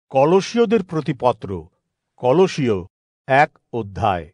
কলসীয়দের প্রতি পত্র, কলসীয় 1 অধ্যায়।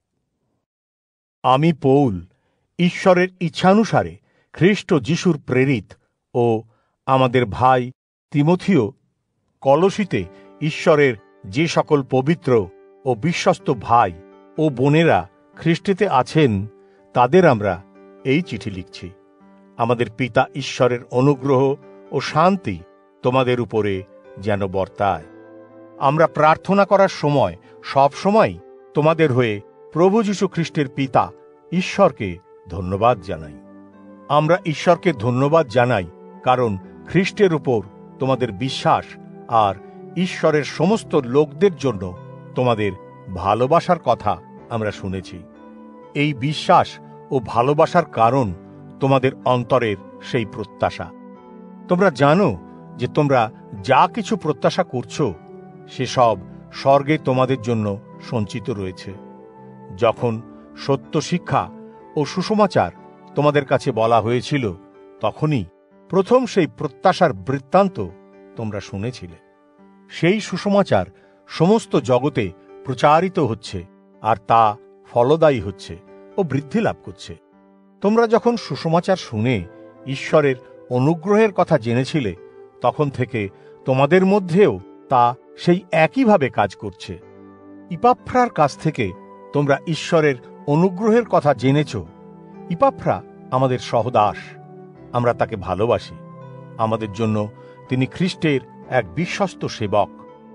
আমি পৌল, ঈশ্বরের ইচ্ছানুসারে খ্রিস্ট যিশুর প্রেরিত ও আমাদের ভাই তিমথিও, কলসীতে ঈশ্বরের যে সকল পবিত্র ও বিশ্বস্ত ভাই ও বোনেরা খ্রিস্টেতে আছেন, তাদের আমরা এই চিঠি লিখছি। আমাদের পিতা ঈশ্বরের অনুগ্রহ ও শান্তি তোমাদের উপরে যেন বর্তায়। আমরা প্রার্থনা করার সময় সব সময় তোমাদের হয়ে প্রভু যীশু খ্রিস্টের পিতা ঈশ্বরকে ধন্যবাদ জানাই। আমরা ঈশ্বরকে ধন্যবাদ জানাই কারণ খ্রিস্টের উপর তোমাদের বিশ্বাস আর ঈশ্বরের সমস্ত লোকদের জন্য তোমাদের ভালোবাসার কথা আমরা শুনেছি। এই বিশ্বাস ও ভালোবাসার কারণ তোমাদের অন্তরের সেই প্রত্যাশা। তোমরা জানো যে তোমরা যা কিছু প্রত্যাশা করছো সেসব স্বর্গে তোমাদের জন্য সঞ্চিত রয়েছে। যখন সত্য শিক্ষা ও সুসমাচার তোমাদের কাছে বলা হয়েছিল, তখনই প্রথম সেই প্রত্যাশার বৃত্তান্ত তোমরা শুনেছিলে। সেই সুসমাচার সমস্ত জগতে প্রচারিত হচ্ছে, আর তা ফলদায়ী হচ্ছে ও বৃদ্ধি লাভ করছে। তোমরা যখন সুসমাচার শুনে ঈশ্বরের অনুগ্রহের কথা জেনেছিলে, তখন থেকে তোমাদের মধ্যেও তা সেই একইভাবে কাজ করছে। ইপাফ্রার কাছ থেকে তোমরা ঈশ্বরের অনুগ্রহের কথা জেনেছ। ইপাফ্রা আমাদের সহদাস, আমরা তাকে ভালোবাসি। আমাদের জন্য তিনি খ্রিস্টের এক বিশ্বস্ত সেবক।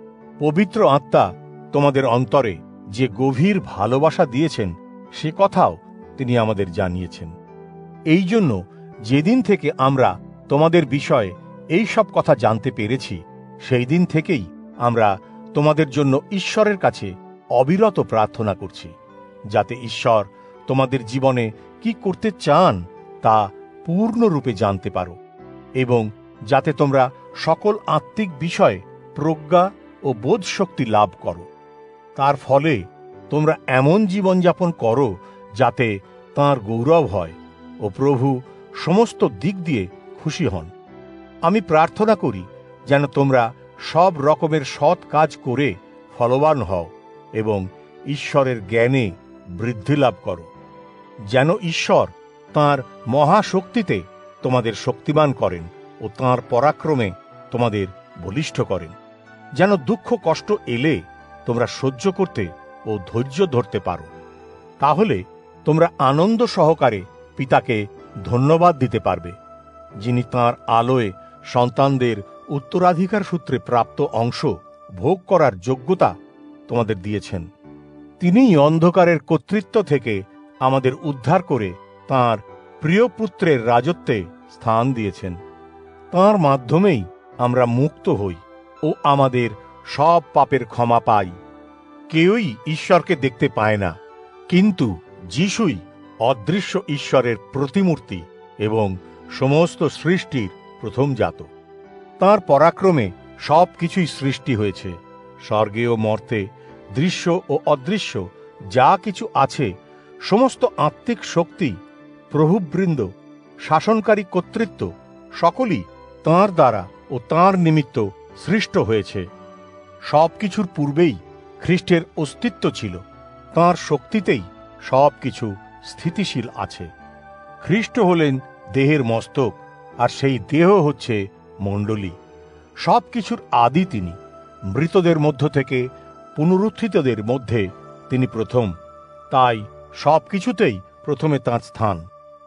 পবিত্র আত্মা তোমাদের অন্তরে যে গভীর ভালোবাসা দিয়েছেন, সে কথাও তিনি আমাদের জানিয়েছেন। এই জন্য যেদিন থেকে আমরা তোমাদের বিষয়ে এই সব কথা জানতে পেরেছি, সেই দিন থেকেই আমরা তোমাদের জন্য ঈশ্বরের কাছে অবিরত প্রার্থনা করছি, যাতে ঈশ্বর তোমাদের জীবনে কি করতে চান তা পূর্ণরূপে জানতে পারো, এবং যাতে তোমরা সকল আত্মিক বিষয়ে প্রজ্ঞা ও বোধশক্তি লাভ করো। তার ফলে তোমরা এমন জীবনযাপন করো যাতে তাঁর গৌরব হয় ও প্রভু সমস্ত দিক দিয়ে খুশি হন। আমি প্রার্থনা করি যেন তোমরা সব রকমের সৎ কাজ করে ফলবান হও এবং ঈশ্বরের জ্ঞানে বৃদ্ধি লাভ করো, যেন ঈশ্বর তাঁর মহাশক্তিতে তোমাদের শক্তিমান করেন ও তাঁর পরাক্রমে তোমাদের বলিষ্ঠ করেন, যেন দুঃখ কষ্ট এলে তোমরা সহ্য করতে ও ধৈর্য ধরতে পারো। তাহলে তোমরা আনন্দ সহকারে পিতাকে ধন্যবাদ দিতে পারবে, যিনি তাঁর আলোয় সন্তানদের উত্তরাধিকার সূত্রে প্রাপ্ত অংশ ভোগ করার যোগ্যতা তোমাদের দিয়েছেন। তিনিই অন্ধকারের কর্তৃত্ব থেকে আমাদের উদ্ধার করে তাঁর প্রিয় পুত্রের রাজত্বে স্থান দিয়েছেন। তাঁর মাধ্যমেই আমরা মুক্ত হই ও আমাদের সব পাপের ক্ষমা পাই। কেউই ঈশ্বরকে দেখতে পায় না, কিন্তু যিশুই অদৃশ্য ঈশ্বরের প্রতিমূর্তি এবং সমস্ত সৃষ্টির প্রথমজাত। তাঁর পরাক্রমে সব কিছুই সৃষ্টি হয়েছে, স্বর্গে ও মর্তে, দৃশ্য ও অদৃশ্য যা কিছু আছে, সমস্ত আত্মিক শক্তি, প্রভুবৃন্দ, শাসনকারী কর্তৃত্ব সকলই তাঁর দ্বারা ও তাঁর নিমিত্ত সৃষ্ট হয়েছে। সব কিছুর পূর্বেই খ্রিস্টের অস্তিত্ব ছিল, তাঁর শক্তিতেই সব কিছু স্থিতিশীল আছে। খ্রিস্ট হলেন দেহের মস্তক, আর সেই দেহ হচ্ছে মণ্ডলী। সব কিছুর আদি তিনি, মৃতদের মধ্য থেকে পুনরুত্থিতদের মধ্যে তিনি প্রথম। তাই সব কিছুতেই প্রথমে তাঁর স্থান।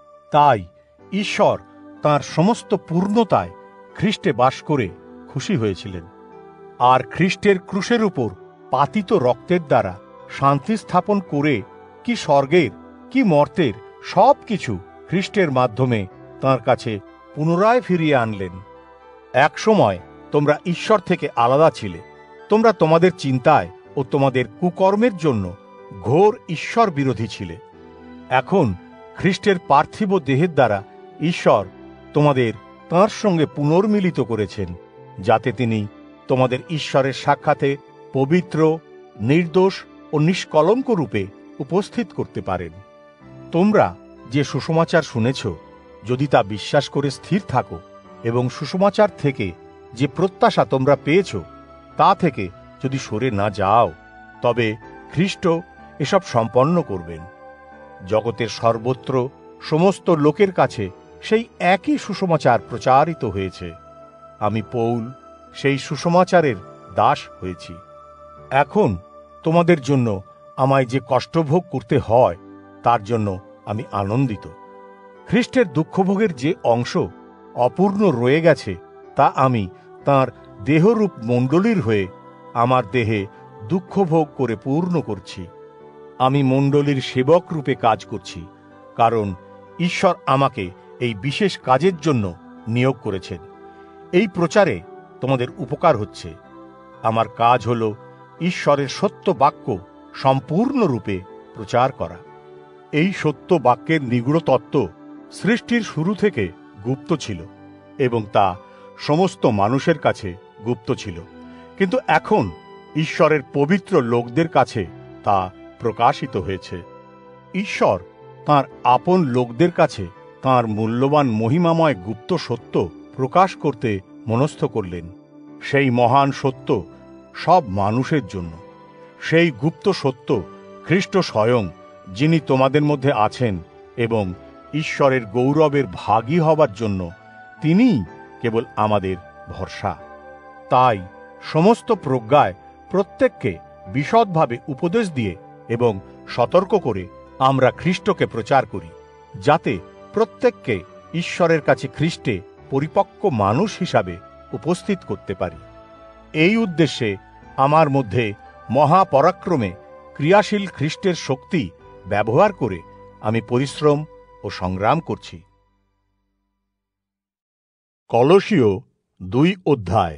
তাই ঈশ্বর তাঁর সমস্ত পূর্ণতায় খ্রিস্টে বাস করে খুশি হয়েছিলেন, আর খ্রিস্টের ক্রুশের উপর পাতিত রক্তের দ্বারা শান্তি স্থাপন করে কি স্বর্গের কি মর্তের সব কিছু খ্রিস্টের মাধ্যমে তাঁর কাছে পুনরায় ফিরিয়ে আনলেন। এক সময় তোমরা ঈশ্বর থেকে আলাদা ছিলে। তোমরা তোমাদের চিন্তায় ও তোমাদের কুকর্মের জন্য ঘোর ঈশ্বর বিরোধী ছিলে। এখন খ্রিস্টের পার্থিব দেহের দ্বারা ঈশ্বর তোমাদের তাঁর সঙ্গে পুনর্মিলিত করেছেন, যাতে তিনি তোমাদের ঈশ্বরের সাক্ষাতে পবিত্র, নির্দোষ ও নিষ্কলঙ্ক রূপে উপস্থিত করতে পারেন। তোমরা যে সুসমাচার শুনেছ, যদি তা বিশ্বাস করে স্থির থাকো এবং সুসমাচার থেকে যে প্রত্যাশা তোমরা পেয়েছ তা থেকে যদি সরে না যাও, তবে খ্রিস্ট এসব সম্পন্ন করবেন। জগতের সর্বত্র সমস্ত লোকের কাছে সেই একই সুসমাচার প্রচারিত হয়েছে। আমি পৌল সেই সুসমাচারের দাস হয়েছি। এখন তোমাদের জন্য আমায় যে কষ্টভোগ করতে হয়, তার জন্য আমি আনন্দিত। খ্রিস্টের দুঃখভোগের যে অংশ অপূর্ণ রয়ে গেছে, তা আমি তাঁর দেহরূপ মণ্ডলীর হয়ে আমার দেহে দুঃখভোগ করে পূর্ণ করছি। আমি মণ্ডলীর সেবক রূপে কাজ করছি, কারণ ঈশ্বর আমাকে এই বিশেষ কাজের জন্য নিয়োগ করেছেন। এই প্রচারে তোমাদের উপকার হচ্ছে। আমার কাজ হল ঈশ্বরের সত্য বাক্য সম্পূর্ণরূপে প্রচার করা। এই সত্য বাক্যের নিগূঢ় তত্ত্ব সৃষ্টির শুরু থেকে গুপ্ত ছিল এবং তা সমস্ত মানুষের কাছে গুপ্ত ছিল, কিন্তু এখন ঈশ্বরের পবিত্র লোকদের কাছে তা প্রকাশিত হয়েছে। ঈশ্বর তাঁর আপন লোকদের কাছে তাঁর মূল্যবান মহিমাময় গুপ্ত সত্য প্রকাশ করতে মনস্থ করলেন। সেই মহান সত্য সব মানুষের জন্য। সেই গুপ্ত সত্য খ্রিস্ট স্বয়ং, যিনি তোমাদের মধ্যে আছেন এবং ঈশ্বরের গৌরবের ভাগী হবার জন্য তিনিই কেবল আমাদের ভরসা। তাই সমস্ত প্রজ্ঞায় প্রত্যেককে বিশদভাবে উপদেশ দিয়ে এবং সতর্ক করে আমরা খ্রিস্টকে প্রচার করি, যাতে প্রত্যেককে ঈশ্বরের কাছে খ্রিস্টে পরিপক্ক মানুষ হিসাবে উপস্থিত করতে পারি। এই উদ্দেশ্যে আমার মধ্যে মহাপরাক্রমে ক্রিয়াশীল খ্রিস্টের শক্তি ব্যবহার করে আমি পরিশ্রম ও সংগ্রাম করছি। কলসীয় 2 অধ্যায়।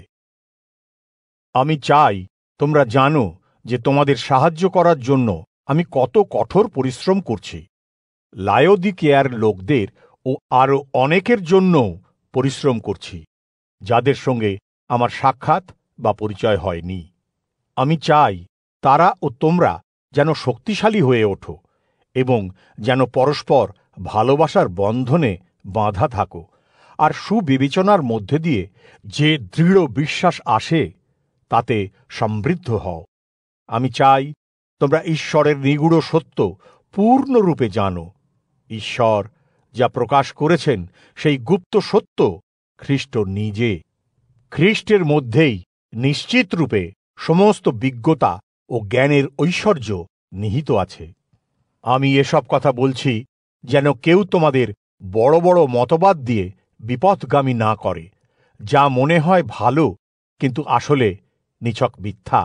আমি চাই তোমরা জানো যে তোমাদের সাহায্য করার জন্য আমি কত কঠোর পরিশ্রম করছি। লায়োদিকিয়ার লোকদের ও আরও অনেকের জন্য পরিশ্রম করছি, যাদের সঙ্গে আমার সাক্ষাৎ বা পরিচয় হয়নি। আমি চাই তারা ও তোমরা যেন শক্তিশালী হয়ে ওঠো এবং যেন পরস্পর ভালোবাসার বন্ধনে বাঁধা থাকো, আর সুবিবেচনার মধ্যে দিয়ে যে দৃঢ় বিশ্বাস আসে তাতে সমৃদ্ধ হও। আমি চাই তোমরা ঈশ্বরের নিগূঢ় সত্য পূর্ণরূপে জানো। ঈশ্বর যা প্রকাশ করেছেন সেই গুপ্ত সত্য খ্রিস্ট নিজে। খ্রিস্টের মধ্যেই নিশ্চিত রূপে সমস্ত বিজ্ঞতা ও জ্ঞানের ঐশ্বর্য নিহিত আছে। আমি এসব কথা বলছি যেন কেউ তোমাদের বড় বড় মতবাদ দিয়ে বিপথগামী না করে, যা মনে হয় ভালো কিন্তু আসলে নিছক মিথ্যা।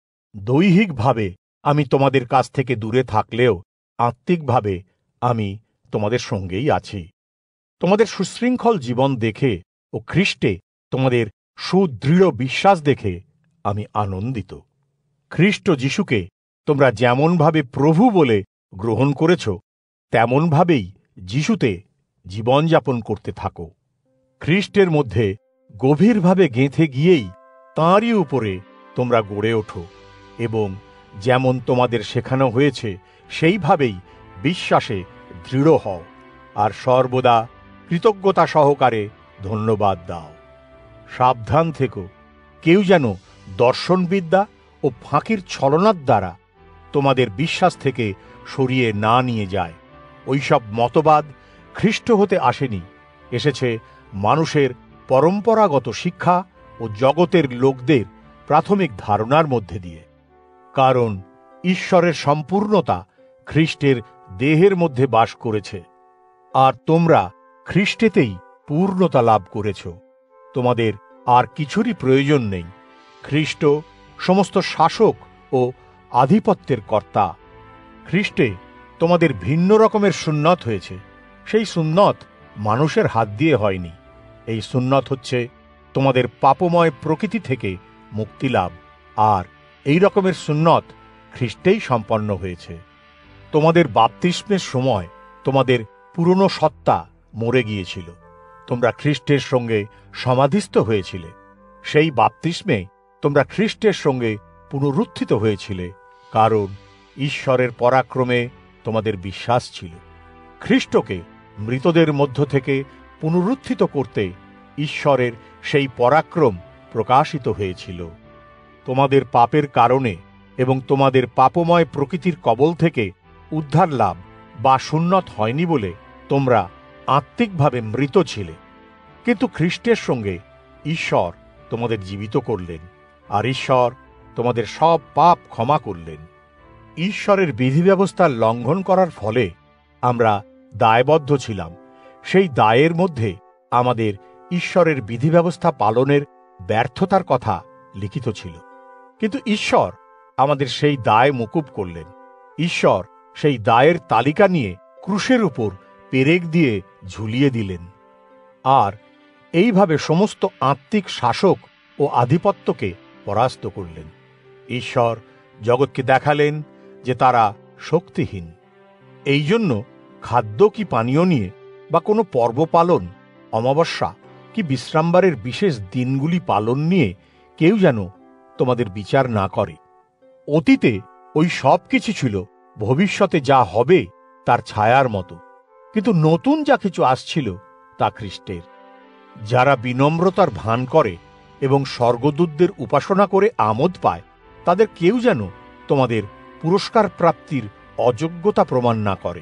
দৈহিকভাবে আমি তোমাদের কাছ থেকে দূরে থাকলেও আত্মিকভাবে আমি তোমাদের সঙ্গেই আছি। তোমাদের সুশৃঙ্খল জীবন দেখে ও খ্রিস্টে তোমাদের সুদৃঢ় বিশ্বাস দেখে আমি আনন্দিত। খ্রিস্ট যিশুকে তোমরা যেমনভাবে প্রভু বলে গ্রহণ করেছ, তেমনভাবেই যিশুতে জীবনযাপন করতে থাকো। খ্রিস্টের মধ্যে গভীরভাবে গেঁথে গিয়েই তাঁরই উপরে তোমরা গড়ে ওঠো এবং যেমন তোমাদের শেখানো হয়েছে সেইভাবেই বিশ্বাসে দৃঢ় হও, আর সর্বদা কৃতজ্ঞতা সহকারে ধন্যবাদ দাও। সাবধান থেকো, কেউ যেন দর্শনবিদ্যা ও ফাঁকির ছলনার দ্বারা তোমাদের বিশ্বাস থেকে সরিয়ে না নিয়ে যায়। ওইসব মতবাদ খ্রিস্ট হতে আসেনি, এসেছে মানুষের পরম্পরাগত শিক্ষা ও জগতের লোকদের প্রাথমিক ধারণার মধ্যে দিয়ে। কারণ ঈশ্বরের সম্পূর্ণতা খ্রিস্টের দেহের মধ্যে বাস করেছে, আর তোমরা খ্রিস্টেতেই পূর্ণতা লাভ করেছ। তোমাদের আর কিছুরই প্রয়োজন নেই। খ্রিস্ট সমস্ত শাসক ও আধিপত্যের কর্তা। খ্রিস্টে তোমাদের ভিন্ন রকমের সুন্নত হয়েছে। সেই সুন্নত মানুষের হাত দিয়ে হয়নি। এই সুন্নত হচ্ছে তোমাদের পাপময় প্রকৃতি থেকে মুক্তি লাভ, আর এই রকমের সুন্নত খ্রিস্টেই সম্পন্ন হয়েছে। তোমাদের বাপ্তিস্মের সময় তোমাদের পুরনো সত্তা মরে গিয়েছিল। তোমরা খ্রিস্টের সঙ্গে সমাধিস্থ হয়েছিলে। সেই বাপ্তিস্মে তোমরা খ্রিস্টের সঙ্গে পুনরুত্থিত হয়েছিলে, কারণ ঈশ্বরের পরাক্রমে তোমাদের বিশ্বাস ছিল। খ্রিস্টকে মৃতদের মধ্য থেকে পুনরুত্থিত করতে ঈশ্বরের সেই পরাক্রম প্রকাশিত হয়েছিল। তোমাদের পাপের কারণে এবং তোমাদের পাপময় প্রকৃতির কবল থেকে উদ্ধার লাভ বা সুন্নত হয়নি বলে তোমরা আত্মিকভাবে মৃত ছিলে। কিন্তু খ্রিস্টের সঙ্গে ঈশ্বর তোমাদের জীবিত করলেন, আর ঈশ্বর তোমাদের সব পাপ ক্ষমা করলেন। ঈশ্বরের বিধি ব্যবস্থার লঙ্ঘন করার ফলে আমরা দায়বদ্ধ ছিলাম। সেই দায়ের মধ্যে আমাদের ঈশ্বরের বিধি ব্যবস্থা পালনের ব্যর্থতার কথা লিখিত ছিল। কিন্তু ঈশ্বর আমাদের সেই দায় মুকুব করলেন। ঈশ্বর সেই দায়ের তালিকা নিয়ে ক্রুশের উপর পেরেক দিয়ে ঝুলিয়ে দিলেন, আর এইভাবে সমস্ত আত্মিক শাসক ও আধিপত্যকে পরাস্ত করলেন। ঈশ্বর জগৎকে দেখালেন যে তারা শক্তিহীন। এই জন্য খাদ্য কি পানীয় নিয়ে বা কোনো পর্ব পালন, অমাবস্যা কি বিশ্রামবারের বিশেষ দিনগুলি পালন নিয়ে কেউ যেন তোমাদের বিচার না করে। অতীতে ওই সব কিছু ছিল ভবিষ্যতে যা হবে তার ছায়ার মতো, কিন্তু নতুন যা কিছু আসছিল তা খ্রিস্টের। যারা বিনম্রতার ভান করে এবং স্বর্গদূতদের উপাসনা করে আমোদ পায়, তাদের কেউ যেন তোমাদের পুরস্কার প্রাপ্তির অযোগ্যতা প্রমাণ না করে।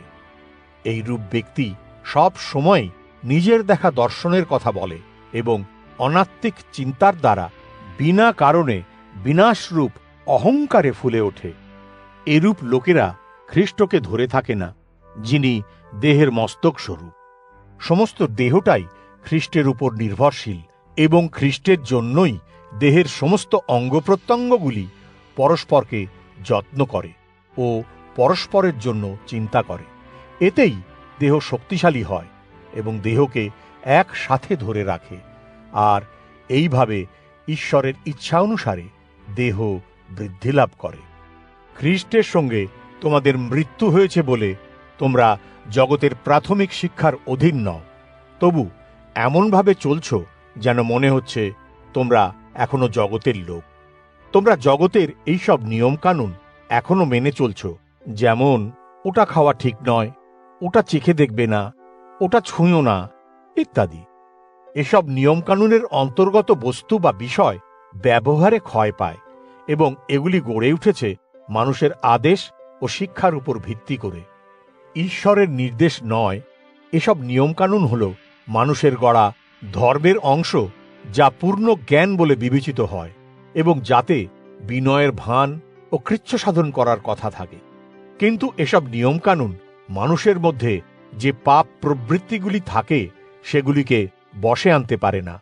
এইরূপ ব্যক্তি সব সময় নিজের দেখা দর্শনের কথা বলে এবং অনাত্মিক চিন্তার দ্বারা বিনা কারণে বিনাশরূপ অহংকারে ফুলে ওঠে। এরূপ লোকেরা খ্রিস্টকে ধরে থাকে না, যিনি দেহের মস্তক স্বরূপ। সমস্ত দেহটাই খ্রিস্টের উপর নির্ভরশীল এবং খ্রিস্টের জন্যই দেহের সমস্ত অঙ্গপ্রত্যঙ্গগুলি পরস্পরকে যত্ন করে ও পরস্পরের জন্য চিন্তা করে। এতেই দেহ শক্তিশালী হয় এবং দেহকে একসাথে ধরে রাখে, আর এইভাবে ঈশ্বরের ইচ্ছা অনুসারে দেহ বৃদ্ধি লাভ করে। খ্রিস্টের সঙ্গে তোমাদের মৃত্যু হয়েছে বলে তোমরা জগতের প্রাথমিক শিক্ষার অধীন নও, তবু এমনভাবে চলছ যেন মনে হচ্ছে তোমরা এখনো জগতের লোক। তোমরা জগতের এইসব নিয়মকানুন এখনো মেনে চলছ, যেমন ওটা খাওয়া ঠিক নয়, ওটা চেখে দেখবে না, ওটা ছুঁয়ো না ইত্যাদি। এসব নিয়মকানুনের অন্তর্গত বস্তু বা বিষয় ব্যবহারে ক্ষয় পায় এবং এগুলি গড়ে উঠেছে মানুষের আদেশ ও শিক্ষার উপর ভিত্তি করে। ঈশ্বরের নির্দেশ নয়। এসব নিয়মকানুন হল মানুষের গড়া ধর্মের অংশ, যা পূর্ণ জ্ঞান বলে বিবেচিত হয় এবং যাতে বিনয়ের ভান ও কৃচ্ছ সাধন করার কথা থাকে। কিন্তু এসব নিয়মকানুন মানুষের মধ্যে যে পাপ প্রবৃত্তিগুলি থাকে সেগুলিকে বশে আনতে পারে না।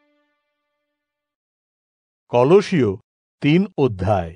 কলোসীয় 3 অধ্যায়।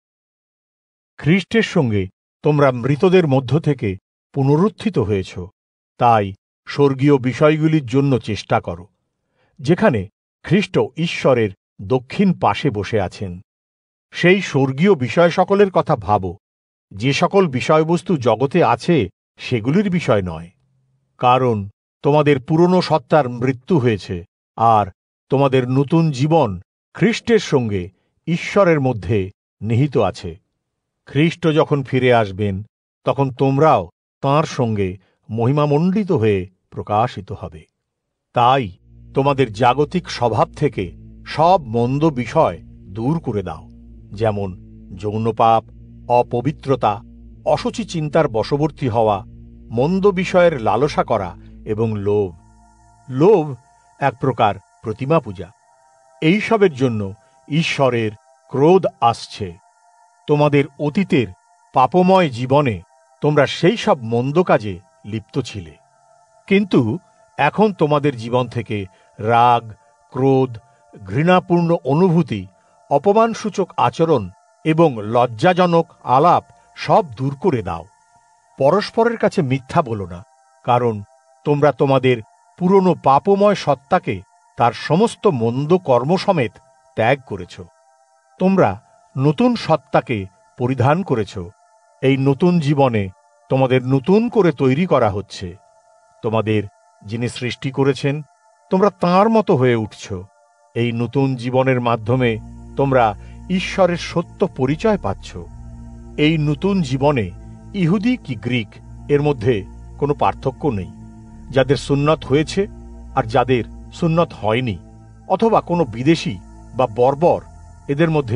খ্রিস্টের সঙ্গে তোমরা মৃতদের মধ্য থেকে পুনরুত্থিত হয়েছ, তাই স্বর্গীয় বিষয়গুলির জন্য চেষ্টা করো, যেখানে খ্রিস্ট ঈশ্বরের দক্ষিণ পাশে বসে আছেন। সেই স্বর্গীয় বিষয় সকলের কথা ভাবো, যে সকল বিষয়বস্তু জগতে আছে সেগুলির বিষয় নয়। কারণ তোমাদের পুরনো সত্তার মৃত্যু হয়েছে, আর তোমাদের নতুন জীবন খ্রিস্টের সঙ্গে ঈশ্বরের মধ্যে নিহিত আছে। খ্রিস্ট যখন ফিরে আসবেন, তখন তোমরাও তাঁর সঙ্গে মহিমামণ্ডিত হয়ে প্রকাশিত হবে। তাই তোমাদের জাগতিক স্বভাব থেকে সব মন্দ বিষয় দূর করে দাও, যেমন যৌনপাপ, অপবিত্রতা, অশুচি চিন্তার বশবর্তী হওয়া, মন্দ বিষয়ের লালসা করা এবং লোভ। লোভ এক প্রকার প্রতিমা পূজা। এইসবের জন্য ঈশ্বরের ক্রোধ আসছে। তোমাদের অতীতের পাপময় জীবনে তোমরা সেই সব মন্দ কাজে লিপ্ত ছিলে, কিন্তু এখন তোমাদের জীবন থেকে রাগ, ক্রোধ, ঘৃণাপূর্ণ অনুভূতি, অপমানসূচক আচরণ এবং লজ্জাজনক আলাপ সব দূর করে দাও। পরস্পরের কাছে মিথ্যা বলো না, কারণ তোমরা তোমাদের পুরনো পাপময় সত্তাকে তার সমস্ত মন্দ কর্ম সমেত ত্যাগ করেছ। তোমরা নতুন সত্তাকে পরিধান করেছ। এই নতুন জীবনে তোমাদের নতুন করে তৈরি করা হচ্ছে। তোমাদের যিনি সৃষ্টি করেছেন, তোমরা তাঁর মতো হয়ে উঠছ। এই নতুন জীবনের মাধ্যমে তোমরা ঈশ্বরের সত্য পরিচয় পাচ্ছ। এই নতুন জীবনে ইহুদি কি গ্রিক এর মধ্যে কোনো পার্থক্য নেই। যাদের সুন্নত হয়েছে আর যাদের সুন্নত হয়নি, অথবা কোনো বিদেশী বা বর্বর, এদের মধ্যে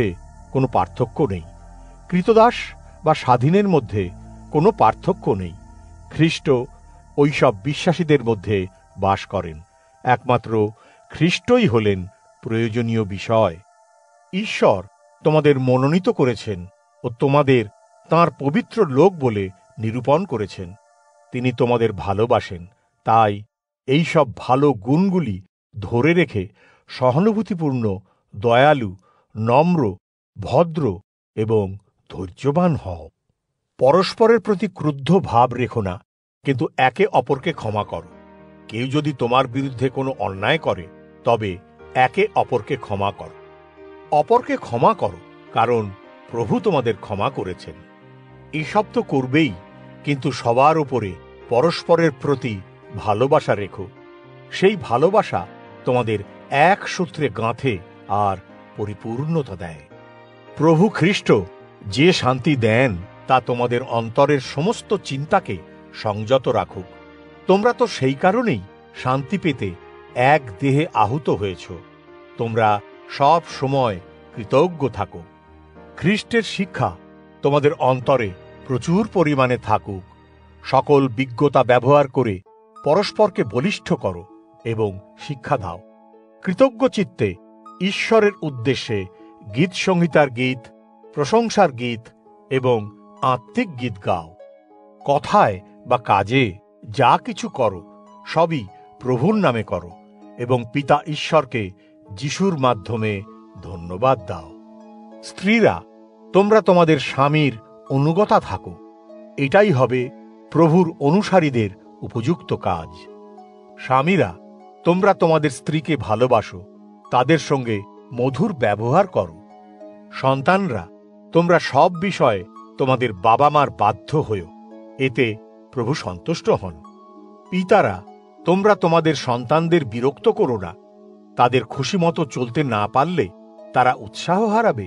কোনো পার্থক্য নেই। কৃতদাস বা স্বাধীনের মধ্যে কোনো পার্থক্য নেই। খ্রিস্ট ওইসব বিশ্বাসীদের মধ্যে বাস করেন। একমাত্র খ্রিস্টই হলেন প্রয়োজনীয় বিষয়। ঈশ্বর তোমাদের মনোনীত করেছেন ও তোমাদের তাঁর পবিত্র লোক বলে নিরূপণ করেছেন। তিনি তোমাদের ভালোবাসেন। তাই এই সব ভালো গুণগুলি ধরে রেখে সহানুভূতিপূর্ণ, দয়ালু, নম্র, ভদ্র এবং ধৈর্যবান হও। পরস্পরের প্রতি ক্রুদ্ধ ভাব রেখো না, কিন্তু একে অপরকে ক্ষমা করো। কেউ যদি তোমার বিরুদ্ধে কোনো অন্যায় করে, তবে একে অপরকে ক্ষমা করো। অপরকে ক্ষমা করো, কারণ প্রভু তোমাদের ক্ষমা করেছেন। এসব তো করবেই, কিন্তু সবার উপরে পরস্পরের প্রতি ভালোবাসা রেখো। সেই ভালোবাসা তোমাদের এক সূত্রে গাঁথে আর পরিপূর্ণতা দেয়। প্রভু খ্রিস্ট যে শান্তি দেন তা তোমাদের অন্তরের সমস্ত চিন্তাকে সংযত রাখুক। তোমরা তো সেই কারণেই শান্তি পেতে এক দেহে আহুত হয়েছ। তোমরা সব সময় কৃতজ্ঞ থাকো। খ্রিস্টের শিক্ষা তোমাদের অন্তরে প্রচুর পরিমাণে থাকুক। সকল বিজ্ঞতা ব্যবহার করে পরস্পরকে বলিষ্ঠ করো এবং শিক্ষা দাও। কৃতজ্ঞ চিত্তে ঈশ্বরের উদ্দেশ্যে গীত সংহিতার গীত, প্রশংসার গীত এবং আত্মিক গীত গাও। কথায় বা কাজে যা কিছু করো, সবই প্রভুর নামে করো এবং পিতা ঈশ্বরকে যিশুর মাধ্যমে ধন্যবাদ দাও। স্ত্রীরা, তোমরা তোমাদের স্বামীর অনুগতা থাকো। এটাই হবে প্রভুর অনুসারীদের উপযুক্ত কাজ। স্বামীরা, তোমরা তোমাদের স্ত্রীকে ভালোবাসো, তাদের সঙ্গে মধুর ব্যবহার করো। সন্তানরা, তোমরা সব বিষয়ে তোমাদের বাবা মার বাধ্য হও, এতে প্রভু সন্তুষ্ট হন। পিতারা, তোমরা তোমাদের সন্তানদের বিরক্ত করো না। তাদের খুশি মতো চলতে না পারলে তারা উৎসাহ হারাবে।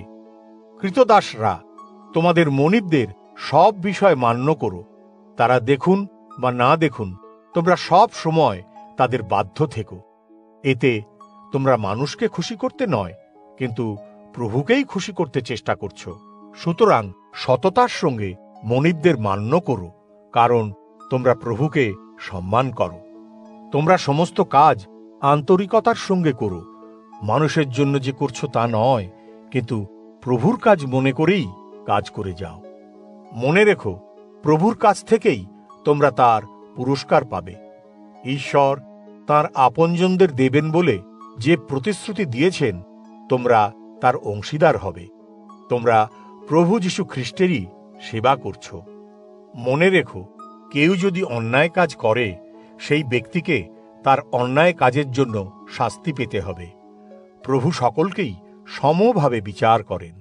কৃতদাসরা, তোমাদের মনিবদের সব বিষয় মান্য করো। তারা দেখুন বা না দেখুন, তোমরা সব সময় তাদের বাধ্য থেকো। এতে তোমরা মানুষকে খুশি করতে নয়, কিন্তু প্রভুকেই খুশি করতে চেষ্টা করছো। সুতরাং সততার সঙ্গে মনিবদের মান্য করো, কারণ তোমরা প্রভুকে সম্মান করো। তোমরা সমস্ত কাজ আন্তরিকতার সঙ্গে করো, মানুষের জন্য যে করছো তা নয়, কিন্তু প্রভুর কাজ মনে করেই কাজ করে যাও। মনে রেখো, প্রভুর কাছ থেকেই তোমরা তার পুরস্কার পাবে। ঈশ্বর তাঁর আপনজনদের দেবেন বলে যে প্রতিশ্রুতি দিয়েছেন, তোমরা তার অংশীদার হবে। তোমরা প্রভু যীশু খ্রিস্টেরই সেবা করছো। মনে রেখো, কেউ যদি অন্যায় কাজ করে, সেই ব্যক্তিকে তার অন্যায় কাজের জন্য শাস্তি পেতে হবে। প্রভু সকলকেই সমভাবে বিচার করেন।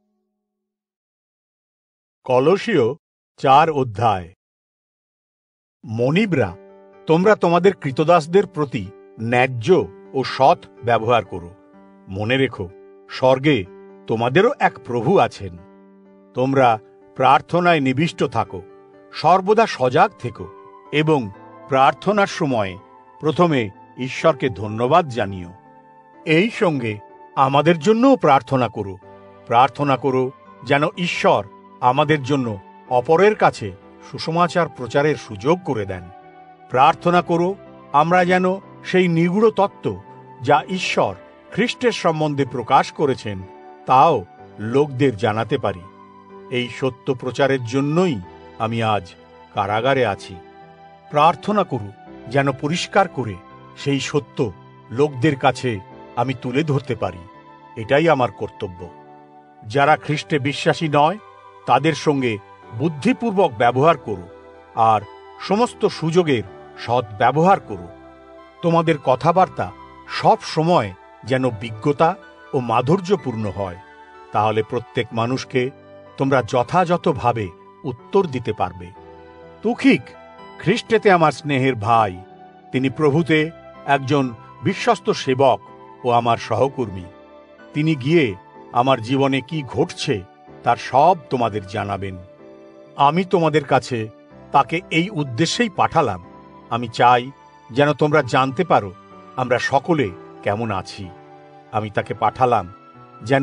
কলসীয় 4 অধ্যায়। মনিবরা, তোমরা তোমাদের কৃতদাসদের প্রতি ন্যায্য ও সৎ ব্যবহার করো। মনে রেখো, স্বর্গে তোমাদেরও এক প্রভু আছেন। তোমরা প্রার্থনায় নিবিষ্ট থাকো, সর্বদা সজাগ থেকো এবং প্রার্থনার সময় প্রথমে ঈশ্বরকে ধন্যবাদ জানিও। এই সঙ্গে আমাদের জন্যও প্রার্থনা করো। প্রার্থনা করো যেন ঈশ্বর আমাদের জন্য অপরের কাছে সুসমাচার প্রচারের সুযোগ করে দেন। প্রার্থনা করো আমরা যেন সেই নিগূঢ় তত্ত্ব যা ঈশ্বর খ্রিস্টের সম্বন্ধে প্রকাশ করেছেন তাও লোকদের জানাতে পারি। এই সত্য প্রচারের জন্যই আমি আজ কারাগারে আছি। প্রার্থনা করো যেন পরিষ্কার করে সেই সত্য লোকদের কাছে আমি তুলে ধরতে পারি। এটাই আমার কর্তব্য। যারা খ্রিস্টে বিশ্বাসী নয়, তাদের সঙ্গে বুদ্ধিপূর্বক ব্যবহার করো আর সমস্ত সুযোগের সৎ ব্যবহার করো। তোমাদের কথাবার্তা সব সময় যেন বিজ্ঞতা ও মাধুর্যপূর্ণ হয়, তাহলে প্রত্যেক মানুষকে তোমরা যথাযথভাবে উত্তর দিতে পারবে। তুখিক, খ্রিস্টেতে আমার স্নেহের ভাই, তিনি প্রভুতে একজন বিশ্বস্ত সেবক ও আমার সহকর্মী। তিনি গিয়ে আমার জীবনে কি ঘটছে তার সব তোমাদের জানাবেন। আমি তোমাদের কাছে তাকে এই উদ্দেশ্যেই পাঠালাম। আমি চাই যেন তোমরা জানতে পারো আমরা সকলে কেমন আছি। আমি তাকে পাঠালাম যেন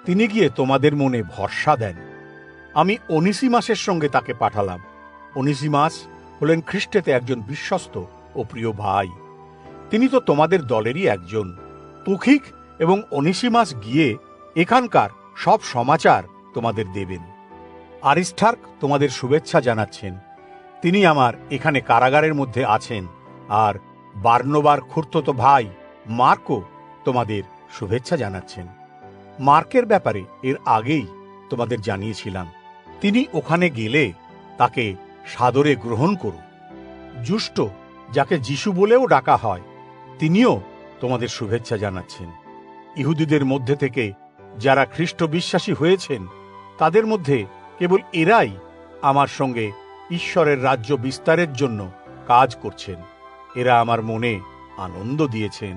তিনি গিয়ে তোমাদের মনে ভরসা দেন। আমি অনিসিমাসের সঙ্গে তাকে পাঠালাম। অনিসিমাস হলেন খ্রিস্টেতে একজন বিশ্বস্ত ও প্রিয় ভাই। তিনি তো তোমাদের দলেরই একজন। তুখিক এবং অনিসিমাস গিয়ে এখানকার সব সমাচার তোমাদের দেবেন। আরিস্টার্ক তোমাদের শুভেচ্ছা জানাচ্ছেন। তিনি আমার এখানে কারাগারের মধ্যে আছেন। আর বার্নবার খুড়তুতো ভাই মার্কও তোমাদের শুভেচ্ছা জানাচ্ছেন। মার্কের ব্যাপারে এর আগেই তোমাদের জানিয়েছিলাম। তিনি ওখানে গেলে তাকে সাদরে গ্রহণ করো। জুষ্ট, যাকে যিশু বলেও ডাকা হয়, তিনিও তোমাদের শুভেচ্ছা জানাচ্ছেন। ইহুদিদের মধ্যে থেকে যারা খ্রিস্ট বিশ্বাসী হয়েছেন, তাদের মধ্যে কেবল এরাই আমার সঙ্গে ঈশ্বরের রাজ্য বিস্তারের জন্য কাজ করছেন। এরা আমার মনে আনন্দ দিয়েছেন।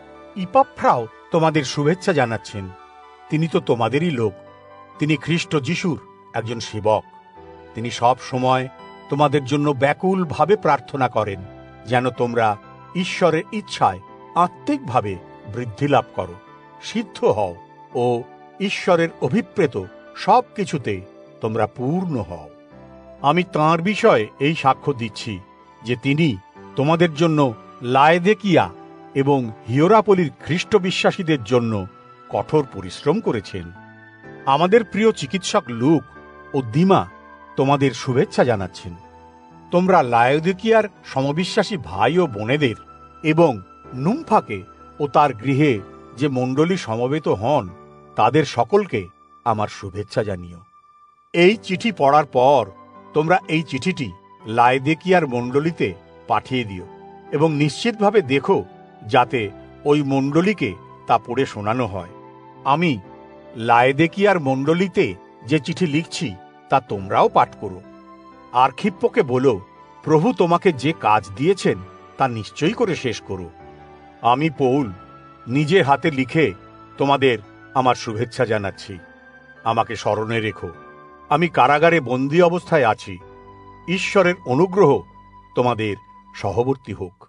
ইপাফ্রাও তোমাদের শুভেচ্ছা জানাচ্ছেন। তিনি তো তোমাদেরই লোক। তিনি খ্রিস্ট যিশুর একজন সেবক। তিনি সব সময় তোমাদের জন্য ব্যাকুলভাবে প্রার্থনা করেন, যেন তোমরা ঈশ্বরের ইচ্ছায় আত্মিকভাবে বৃদ্ধি লাভ করো, সিদ্ধ হও ও ঈশ্বরের অভিপ্রেত সব কিছুতে তোমরা পূর্ণ হও। আমি তাঁর বিষয়ে এই সাক্ষ্য দিচ্ছি যে তিনি তোমাদের জন্য লায়েদেকিয়া এবং হিয়েরাপলির খ্রিস্ট বিশ্বাসীদের জন্য কঠোর পরিশ্রম করেছেন। আমাদের প্রিয় চিকিৎসক লুক ও দিমা তোমাদের শুভেচ্ছা জানাচ্ছেন। তোমরা লায়োদিকিয়ার সমবিশ্বাসী ভাই ও বোনেদের এবং নুমফাকে ও তার গৃহে যে মণ্ডলী সমবেত হন, তাদের সকলকে আমার শুভেচ্ছা জানিও। এই চিঠি পড়ার পর তোমরা এই চিঠিটি লায়োদিকিয়ার মণ্ডলীতে পাঠিয়ে দিও এবং নিশ্চিতভাবে দেখো যাতে ওই মণ্ডলীকে তা পড়ে শোনানো হয়। আমি লায়োদিকিয়ার মণ্ডলীতে যে চিঠি লিখছি তা তোমরাও পাঠ করো। আর্খিপ্পকে বলো, প্রভু তোমাকে যে কাজ দিয়েছেন তা নিশ্চয়ই করে শেষ করো। আমি পৌল নিজে হাতে লিখে তোমাদের আমার শুভেচ্ছা জানাচ্ছি। আমাকে স্মরণে রেখো। আমি কারাগারে বন্দী অবস্থায় আছি। ঈশ্বরের অনুগ্রহ তোমাদের সহবর্তী হোক।